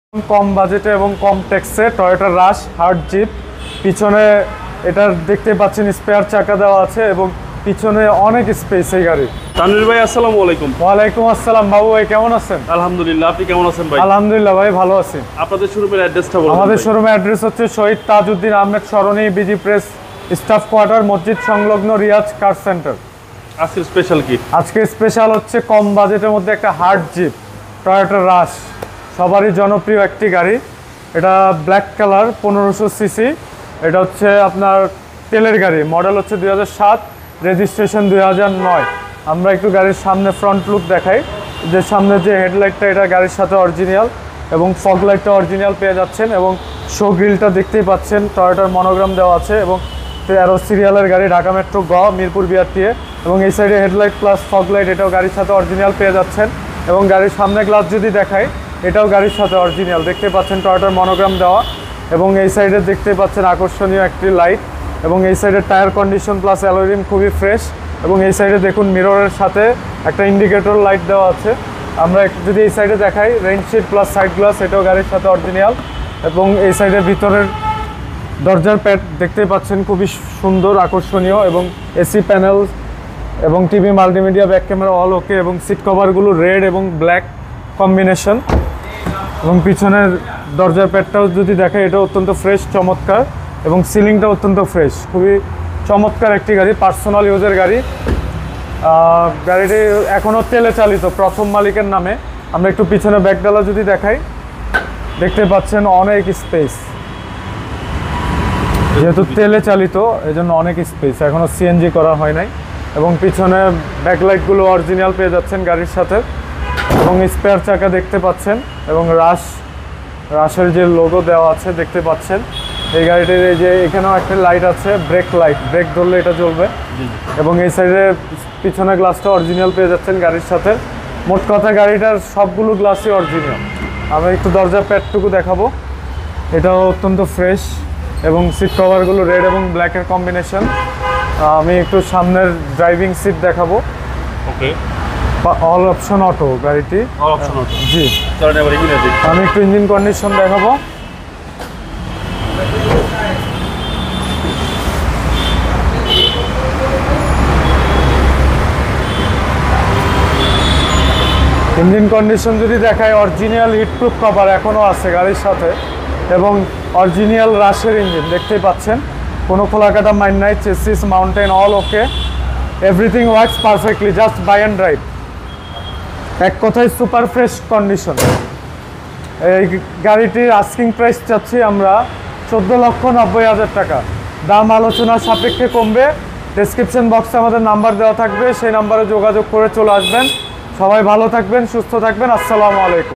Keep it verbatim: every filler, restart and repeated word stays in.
কম বাজেটে এবং কম ট্যাক্সে টয়োটা রাশ হার্ড জিপ। পিছনে এটার দেখতে পাচ্ছেন স্পেয়ার চাকা দেওয়া আছে এবং পিছনে অনেক স্পেস এই গাড়ি। তানভীর ভাই আসসালামু আলাইকুম। ওয়ালাইকুম আসসালাম বাবু ভাই, কেমন আছেন? আলহামদুলিল্লাহ, আপনি কেমন আছেন ভাই? আলহামদুলিল্লাহ ভাই, ভালো আছি। আপনাদের শোরুমের অ্যাড্রেসটা বলুন। আমাদের শোরুমের অ্যাড্রেস হচ্ছে Shahid Tajuddin Ahmed Sarani, BG press, staff quarter, মসজিদ সংলগ্ন, রিয়াজ কার সেন্টার। আজকের স্পেশাল কি? আজকে স্পেশাল হচ্ছে কম বাজেটের মধ্যে একটা হার্ড জিপ টয়োটা রাশ, সবারই জনপ্রিয় একটি গাড়ি। এটা ব্ল্যাক কালার, পনেরোশো সিসি। এটা হচ্ছে আপনার তেলের গাড়ি, মডেল হচ্ছে দুই হাজার সাত, রেজিস্ট্রেশন দুই হাজার নয়। আমরা একটু গাড়ির সামনে ফ্রন্ট লুক দেখাই। যে সামনে যে হেডলাইটটা, এটা গাড়ির সাথে অরিজিনাল এবং ফগ লাইটটা অরিজিনাল পেয়ে যাচ্ছেন এবং শো গ্রিলটা দেখতেই পাচ্ছেন, টয়োটার মনোগ্রাম দেওয়া আছে এবং তেরো সিরিয়ালের গাড়ি, ঢাকা মেট্রো গ, মিরপুর বিআরটিএ। এবং এই সাইডে হেডলাইট প্লাস ফগ লাইট, এটাও গাড়ির সাথে অরিজিনাল পেয়ে যাচ্ছেন। এবং গাড়ির সামনে গ্লাস যদি দেখাই, এটাও গাড়ির সাথে অরিজিনাল দেখতে পাচ্ছেন, টয়োটার মনোগ্রাম দেওয়া। এবং এই সাইডে দেখতে পাচ্ছেন আকর্ষণীয় একটি লাইট। এবং এই সাইডের টায়ার কন্ডিশন প্লাস অ্যালয় খুবই ফ্রেশ। এবং এই সাইডে দেখুন মিররের সাথে একটা ইন্ডিকেটর লাইট দেওয়া আছে। আমরা যদি এই সাইডে দেখাই, রেইনশিট প্লাস সাইড গ্লাস, এটাও গাড়ির সাথে অরিজিনাল। এবং এই সাইডের ভিতরের দরজার প্যাড দেখতে পাচ্ছেন, খুবই সুন্দর আকর্ষণীয়। এবং এসি প্যানেল এবং TV, multimedia, back camera all okay. এবং সিট কভারগুলো রেড এবং ব্ল্যাক কম্বিনেশন। এবং পিছনের দরজার প্যাডটাও যদি দেখে, এটা অত্যন্ত ফ্রেশ, চমৎকার। এবং সিলিংটা অত্যন্ত ফ্রেশ, খুবই চমৎকার একটি গাড়ি, পার্সোনাল ইউজের গাড়ি। গাড়িটি এখনও তেলে চালিত, প্রথম মালিকের নামে। আমরা একটু পিছনে ব্যাকডালা যদি দেখাই, দেখতে পাচ্ছেন অনেক স্পেস, যেহেতু তেলে চালিত এই জন্য অনেক স্পেস, এখনও সিএনজি করা হয় নাই। এবং পিছনে ব্যাকলাইটগুলো অরিজিনাল পেয়ে যাচ্ছেন গাড়ির সাথে। এবং স্পেয়ার চাকা দেখতে পাচ্ছেন এবং রাশ রাশের যে লোগো দেওয়া আছে দেখতে পাচ্ছেন। এই গাড়িটির এই যে এখানেও একটা লাইট আছে, ব্রেক লাইট, ব্রেক ধরলে এটা জ্বলবে। এবং এই সাইডে পিছনে গ্লাসটা অরিজিনাল পেয়ে যাচ্ছেন গাড়ির সাথে। মোট কথা গাড়িটার সবগুলো গ্লাসই অরিজিনাল। আমি একটু দরজার প্যাডটুকু দেখাবো, এটাও অত্যন্ত ফ্রেশ। এবং সিট কভারগুলো রেড এবং ব্ল্যাকের কম্বিনেশন। আমি একটু সামনের ড্রাইভিং সিট দেখাবো। ওকে, অল অপশন অটো গাড়িটি। অল অপশন অটো, জি। চলেন এবার ইঞ্জিনের দিকে। আমি একটু ইঞ্জিন কন্ডিশন দেখাবো। ইঞ্জিন কন্ডিশন যদি দেখায়, অরিজিনাল হিটপ্রুফ কভার এখনও আছে গাড়ির সাথে। এবং অরিজিনাল রাশের ইঞ্জিন দেখতেই পাচ্ছেন, কোনো খোলাকাটা মাইন্ড নাই। Chassis, mounting all okay, everything works perfectly, just buy and drive. এক কথায় সুপার ফ্রেশ কন্ডিশন। এই গাড়িটির আস্কিং প্রাইস চাচ্ছি আমরা চোদ্দো লক্ষ নব্বই হাজার টাকা। দাম আলোচনার সাপেক্ষে কমবে। ডেসক্রিপশন বক্সে আমাদের নাম্বার দেওয়া থাকবে, সেই নাম্বারে যোগাযোগ করে চলে আসবেন। সবাই ভালো থাকবেন, সুস্থ থাকবেন। আসসালামু আলাইকুম।